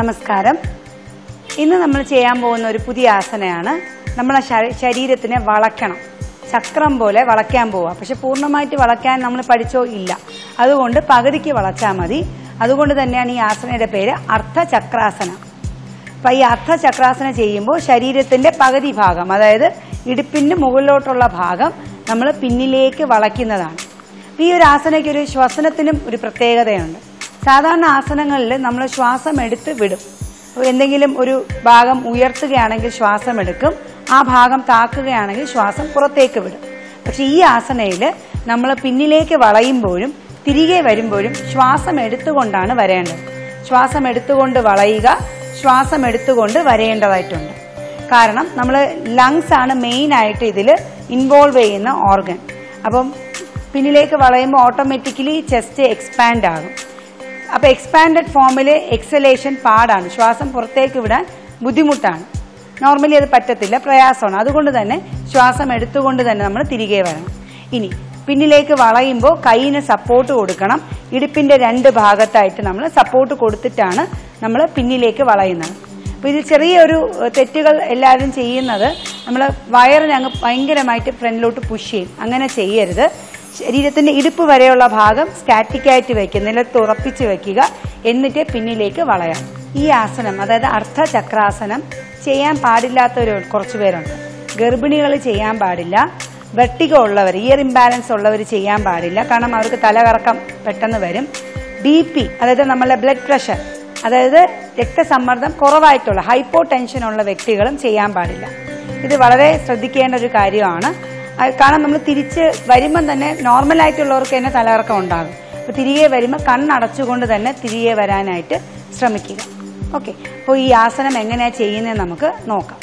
നമസ്കാരം. ഇന്ന് നമ്മൾ ചെയ്യാൻ പോകുന്ന ഒരു പുതിയ ആസനയാണ്. നമ്മൾ ശരീരത്തിനെ വളയ്ക്കണം, ചക്രം പോലെ വളയ്ക്കാൻ പോവുക. പക്ഷെ പൂർണ്ണമായിട്ട് വളയ്ക്കാൻ നമ്മൾ പഠിച്ചോ ഇല്ല, അതുകൊണ്ട് പകുതിക്ക് വളച്ചാൽ മതി. അതുകൊണ്ട് തന്നെയാണ് ഈ ആസനയുടെ പേര് അർദ്ധചക്രാസന. അപ്പം ഈ അർദ്ധചക്രാസന ചെയ്യുമ്പോൾ ശരീരത്തിന്റെ പകുതി ഭാഗം, അതായത് ഇടുപ്പിന്റെ മുകളിലോട്ടുള്ള ഭാഗം നമ്മൾ പിന്നിലേക്ക് വളയ്ക്കുന്നതാണ്. ഈ ഒരു ആസനയ്ക്ക് ഒരു ശ്വസനത്തിനും ഒരു പ്രത്യേകതയുണ്ട്. സാധാരണ ആസനങ്ങളിൽ നമ്മൾ ശ്വാസം എടുത്ത് വിടും. എന്തെങ്കിലും ഒരു ഭാഗം ഉയർത്തുകയാണെങ്കിൽ ശ്വാസം എടുക്കും, ആ ഭാഗം താക്കുകയാണെങ്കിൽ ശ്വാസം പുറത്തേക്ക് വിടും. പക്ഷെ ഈ ആസനയിൽ നമ്മൾ പിന്നിലേക്ക് വളയുമ്പോഴും തിരികെ വരുമ്പോഴും ശ്വാസം എടുത്തുകൊണ്ടാണ് വരേണ്ടത്. ശ്വാസം എടുത്തുകൊണ്ട് വളയുക, ശ്വാസം എടുത്തുകൊണ്ട് വരേണ്ടതായിട്ടുണ്ട്. കാരണം നമ്മൾ ലങ്സ് ആണ് മെയിൻ ആയിട്ട് ഇതിൽ ഇൻവോൾവ് ചെയ്യുന്ന ഓർഗൻ. അപ്പം പിന്നിലേക്ക് വളയുമ്പോൾ ഓട്ടോമാറ്റിക്കലി ചെസ്റ്റ് എക്സ്പാൻഡ് ആകും. അപ്പോൾ എക്സ്പാൻഡഡ് ഫോമിൽ എക്സലേഷൻ പാടാണ്, ശ്വാസം പുറത്തേക്ക് വിടാൻ ബുദ്ധിമുട്ടാണ്. നോർമലി അത് പറ്റത്തില്ല, പ്രയാസമാണ്. അതുകൊണ്ട് തന്നെ ശ്വാസം എടുത്തുകൊണ്ട് തന്നെ നമ്മൾ തിരികെ വരണം. ഇനി പിന്നിലേക്ക് വളയുമ്പോൾ കൈയിന് സപ്പോർട്ട് കൊടുക്കണം. ഇടുപ്പിന്റെ രണ്ട് ഭാഗത്തായിട്ട് നമ്മൾ സപ്പോർട്ട് കൊടുത്തിട്ടാണ് നമ്മൾ പിന്നിലേക്ക് വളയുന്നത്. അപ്പോൾ ഇതിൽ ചെറിയൊരു തെറ്റുകൾ എല്ലാവരും ചെയ്യുന്നത്, നമ്മൾ വയറിനെ അങ്ങ് ഭയങ്കരമായിട്ട് ഫ്രണ്ടിലോട്ട് പുഷ് ചെയ്യും. അങ്ങനെ ചെയ്യരുത്. ശരീരത്തിന്റെ ഇടുപ്പ് വരെയുള്ള ഭാഗം സ്റ്റാറ്റിക്കായിട്ട് വയ്ക്കുക, നിലത്ത് ഉറപ്പിച്ച് വയ്ക്കുക, എന്നിട്ട് പിന്നിലേക്ക് വളയാം. ഈ ആസനം, അതായത് അർദ്ധചക്രാസനം, ചെയ്യാൻ പാടില്ലാത്തവർ കുറച്ചു പേരുണ്ട്. ഗർഭിണികൾ ചെയ്യാൻ പാടില്ല, വെർട്ടിഗോ ഉള്ളവർ, ഇയർ ഇംബാലൻസ് ഉള്ളവർ ചെയ്യാൻ പാടില്ല. കാരണം അവർക്ക് തലകറക്കം പെട്ടെന്ന് വരും. BP, അതായത് നമ്മളെ ബ്ലഡ് പ്രഷർ, അതായത് രക്തസമ്മർദ്ദം കുറവായിട്ടുള്ള ഹൈപ്പോ ടെൻഷൻ ഉള്ള വ്യക്തികളും ചെയ്യാൻ പാടില്ല. ഇത് വളരെ ശ്രദ്ധിക്കേണ്ട ഒരു കാര്യമാണ്. കാരണം നമ്മൾ തിരിച്ച് വരുമ്പം തന്നെ നോർമലായിട്ടുള്ളവർക്ക് തന്നെ തലകറക്കം ഉണ്ടാകും. അപ്പോൾ തിരികെ വരുമ്പോൾ കണ്ണടച്ചുകൊണ്ട് തന്നെ തിരികെ വരാനായിട്ട് ശ്രമിക്കുക. ഓക്കെ, അപ്പോൾ ഈ ആസനം എങ്ങനെയാണ് ചെയ്യുന്നത് നമുക്ക് നോക്കാം.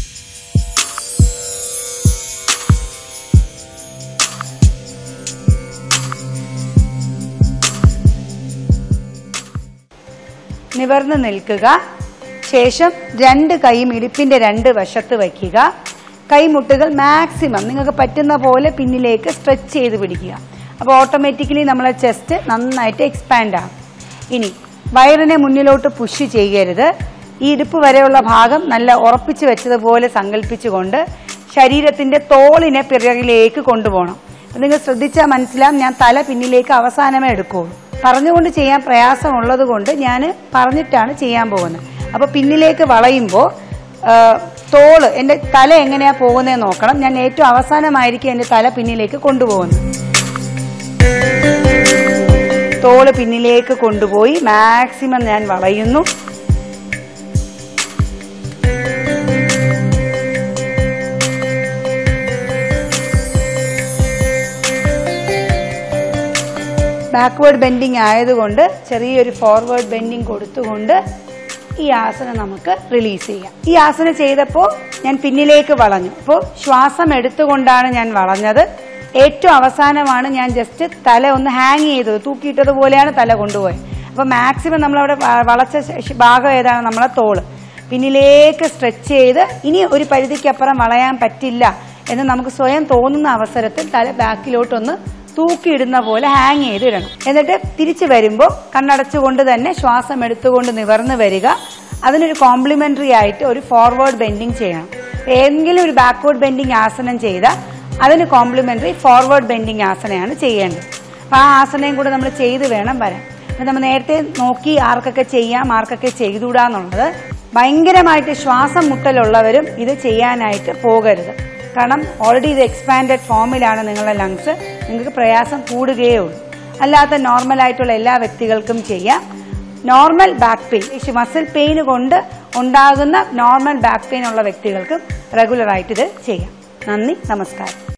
നിവർന്ന് നിൽക്കുക. ശേഷം രണ്ട് കൈയും ഇടുപ്പിന്റെ രണ്ട് വശത്ത് വയ്ക്കുക. കൈമുട്ടുകൾ മാക്സിമം നിങ്ങൾക്ക് പറ്റുന്ന പോലെ പിന്നിലേക്ക് സ്ട്രെച്ച് ചെയ്ത് പിടിക്കുക. അപ്പോൾ ഓട്ടോമാറ്റിക്കലി നമ്മളെ ചെസ്റ്റ് നന്നായിട്ട് എക്സ്പാൻഡ് ആകും. ഇനി വയറിനെ മുന്നിലോട്ട് പുഷ് ചെയ്യരുത്. ഈ ഇടുപ്പ് വരെയുള്ള ഭാഗം നല്ല ഉറപ്പിച്ച് വെച്ചതുപോലെ സങ്കല്പിച്ചുകൊണ്ട് ശരീരത്തിന്റെ തോളിനെ പിറകിലേക്ക് കൊണ്ടുപോകണം. നിങ്ങൾ ശ്രദ്ധിച്ചാൽ മനസ്സിലാവും, ഞാൻ തല പിന്നിലേക്ക് അവസാനമേ എടുക്കുകയുള്ളൂ. പറഞ്ഞുകൊണ്ട് ചെയ്യാൻ പ്രയാസമുള്ളത് കൊണ്ട് ഞാൻ പറഞ്ഞിട്ടാണ് ചെയ്യാൻ പോകുന്നത്. അപ്പോൾ പിന്നിലേക്ക് വളയുമ്പോൾ തോള്, എൻ്റെ തല എങ്ങനെയാ പോകുന്നത് നോക്കണം. ഞാൻ ഏറ്റവും അവസാനമായിരിക്കും എൻ്റെ തല പിന്നിലേക്ക് കൊണ്ടുപോകുന്നത്. തോള് പിന്നിലേക്ക് കൊണ്ടുപോയി മാക്സിമം ഞാൻ വളയുന്നു. ബാക്ക്വേർഡ് ബെൻഡിങ് ആയതുകൊണ്ട് ചെറിയൊരു ഫോർവേഡ് ബെൻഡിങ് കൊടുത്തുകൊണ്ട് ഈ ആസനം നമുക്ക് റിലീസ് ചെയ്യാം. ഈ ആസനം ചെയ്തപ്പോൾ ഞാൻ പിന്നിലേക്ക് വളഞ്ഞു. അപ്പോൾ ശ്വാസം എടുത്തുകൊണ്ടാണ് ഞാൻ വളഞ്ഞത്. ഏറ്റവും അവസാനമാണ് ഞാൻ ജസ്റ്റ് തല ഒന്ന് ഹാങ് ചെയ്തത്, തൂക്കിയിട്ടതുപോലെയാണ് തല കൊണ്ടുപോയത്. അപ്പോൾ മാക്സിമം നമ്മളവിടെ വളച്ച ഭാഗം ഏതാണ്, നമ്മളെ തോള്. പിന്നിലേക്ക് സ്ട്രെച്ച് ചെയ്ത് ഇനി ഒരു പരിധിക്കപ്പുറം വളയാൻ പറ്റില്ല എന്ന് നമുക്ക് സ്വയം തോന്നുന്ന അവസരത്തിൽ തല ബാക്കിലോട്ടൊന്ന് തൂക്കിയിടുന്ന പോലെ ഹാങ് ചെയ്തിടണം. എന്നിട്ട് തിരിച്ചു വരുമ്പോൾ കണ്ണടച്ചുകൊണ്ട് തന്നെ ശ്വാസം എടുത്തുകൊണ്ട് നിവർന്ന് വരിക. അതിനൊരു കോംപ്ലിമെന്ററി ആയിട്ട് ഒരു ഫോർവേഡ് ബെൻഡിങ് ചെയ്യണം. ഏതെങ്കിലും ഒരു ബാക്ക്വേർഡ് ബെൻഡിങ് ആസനം ചെയ്താൽ അതിന് കോംപ്ലിമെന്ററി ഫോർവേഡ് ബെൻഡിങ് ആസനയാണ് ചെയ്യേണ്ടത്. അപ്പോൾ ആ ആസനയും കൂടെ നമ്മൾ ചെയ്ത് വേണം വരാൻ. അപ്പം നമ്മൾ നേരത്തെ നോക്കി ആർക്കൊക്കെ ചെയ്യാം, ആർക്കൊക്കെ ചെയ്തുകൂടാന്നുള്ളത്. ഭയങ്കരമായിട്ട് ശ്വാസം മുട്ടലുള്ളവരും ഇത് ചെയ്യാനായിട്ട് പോകരുത്. കാരണം ഓൾറെഡി ഇത് എക്സ്പാൻഡഡ് ഫോമിലാണ് നിങ്ങളുടെ ലങ്സ്, നിങ്ങൾക്ക് പ്രയാസം കൂടുകയേ ഉള്ളൂ. അല്ലാത്ത നോർമലായിട്ടുള്ള എല്ലാ വ്യക്തികൾക്കും ചെയ്യാം. Normal back pain, muscle pain കൊണ്ട് ഉണ്ടാകുന്ന നോർമൽ ബാക്ക് പെയിൻ ഉള്ള വ്യക്തികൾക്കും റെഗുലറായിട്ട് ഇത് ചെയ്യാം. നന്ദി, നമസ്കാരം.